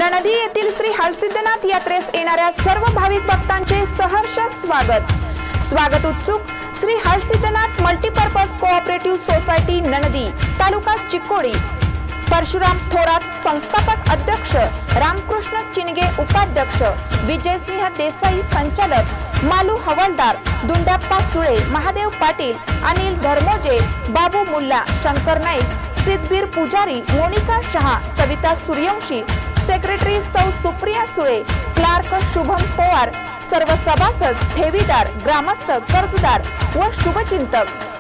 नणदी येथील श्री हलसिद्धनाथ यात्रेस येणाऱ्या सर्व भाविक भक्तांचे सहर्ष स्वागत उत्सुक Shri Halsiddhanath multipurpose cooperative society Nanadi तालुका चिकोडी परशुराम थोरात संस्थापक अध्यक्ष, रामकृष्ण चिनगे उपाध्यक्ष, विजयसिंह देसाई संचालक, मालू हवालदार, दुंडाप्पा सुळे, महादेव पाटील, अनिल धर्मोजे, बाबू मुल्ला, शंकर नाईक, सिद्धबीर पुजारी, मोनिका शहा, सविता सूर्यवंशी, सेक्रेटरी सौ सुप्रिया सुळे, क्लार्क शुभम पवार, सर्व सभासद, ठेवीदार, ग्रामस्थ, कर्जदार व शुभचिंतक